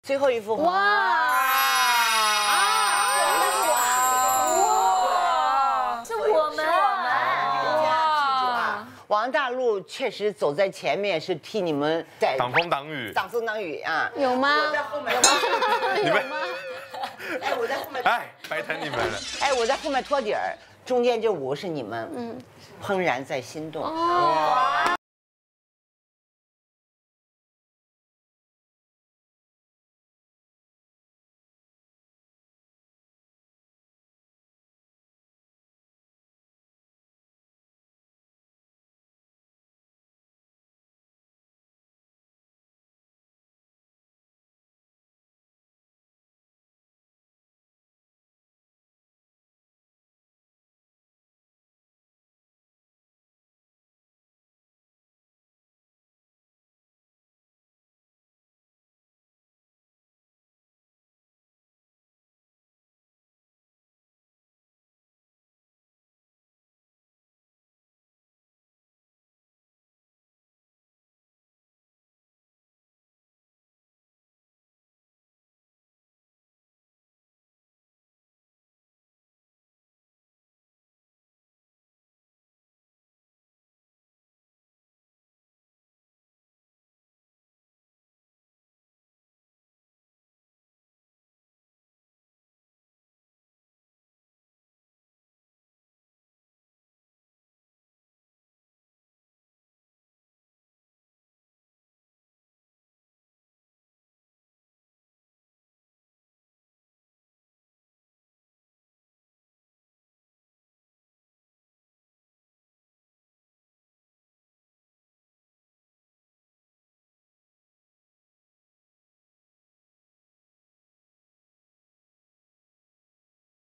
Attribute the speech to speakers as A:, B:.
A: 最后一幅画。
B: 哇！是我们。
A: 王大陆确实走在前面，是替你们在
C: 挡风挡雨，
A: 挡风挡雨啊。
B: 有吗？
A: 我在后面。
C: 你们
A: 哎，我在后面。
C: 哎，白疼你们了。
A: 哎，我在后面托底儿，中间这5个是你们。怦然在心动。
B: 哦。